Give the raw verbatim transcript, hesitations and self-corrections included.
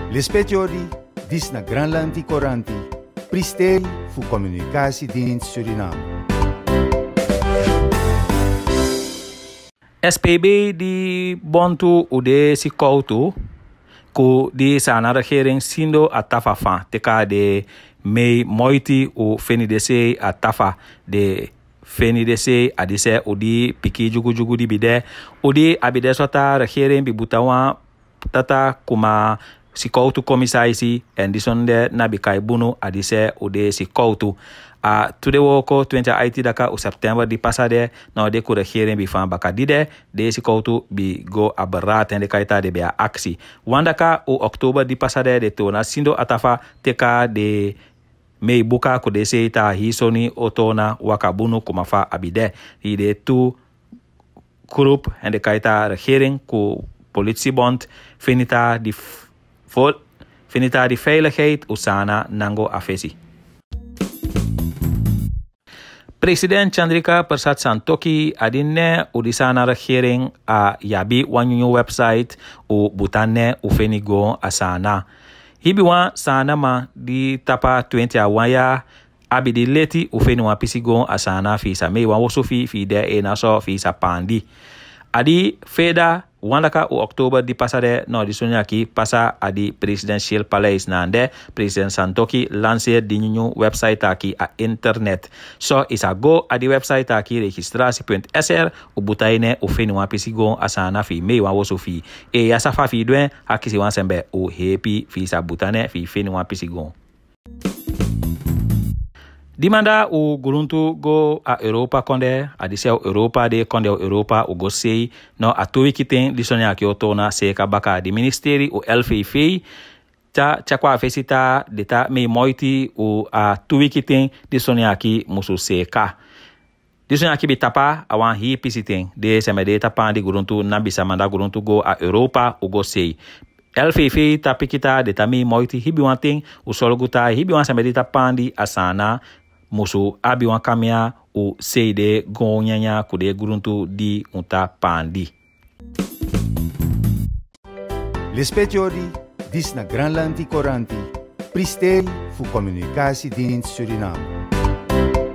L'espetiori, dis na Granlandi Coranti, pristeri fu Communicatiedienst Suriname. S P B di Bontu ude si koutu ku di sana regering sindo atafa fan teka de mei moiti u feni de se atafa de feni de se adise udi piki jugu jugu di bide udi abide sota regering bi butawa tata kuma si koutu komisaisi en disonde na bikai bunu adise ude si koutu a tude woko twenty eighty daka u september di pasade na de ku regering bi fan bakadide de si koutu bi go aberat en de kaita de bea aksi wandaka u oktober di pasade de tona sindo atafa teka de mei buka ku de seita hisoni otona wakabunu kumafa abide i de tu group en de kaita regering ku politiebond finita di vol finita di veiligheid usana nango afesi. President Chandrika Persat Santokhi adine udisana regering a yabi wanyunyu website u butane u fenigo asana. Hibiwa sana ma di tapa twenty awaya abidi leti u feni wa pisigo asana fi sa mei wa wosofi fi de e naso fi sa pandi. Adi feda wandaka u oktober di pasade no di sunyaki pasa adi presidential palace nande president Santokhi lanceer di new website aki a internet so isa go adi website aki registrasi punt s r u butaine u feni wa pisigo asana fi mei wa woso fi e ya safa fi dwen akisi wan sembe u happy fi sa butane fi feni wa pisigo. Dimanda u guruntu go a Europa konde, adise u Europa de konde u Europa u go sei no a tuwi kiten di sonya ki otona seka baka di ministeri u L V V ta chakwa fesita de ta mei moiti u a tuwi kiten di sonya ki musu seka. Di sonya ki bitapa awan hi pisiten de semede tapan di guruntu nabisa manda guruntu go a Europa u go sei. L V V tapikita de ta mei moiti hibi wanting u sologuta hibi wan semede tapandi asana musu abi wan kamia u seide gonyanya kude guruntu di unta pandi. L'espetiori, dis na Granlandi Coranti, pristeri fu Communicatiedienst Suriname.